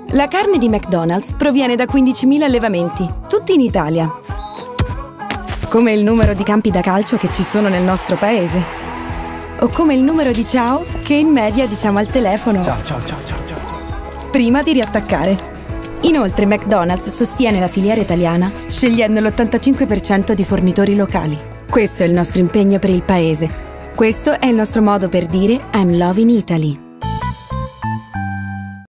La carne di McDonald's proviene da 15.000 allevamenti, tutti in Italia. Come il numero di campi da calcio che ci sono nel nostro paese. O come il numero di ciao che in media diciamo al telefono ciao, ciao, ciao, ciao, ciao. Prima di riattaccare. Inoltre McDonald's sostiene la filiera italiana scegliendo l'85% di fornitori locali. Questo è il nostro impegno per il paese. Questo è il nostro modo per dire I'm loving Italy.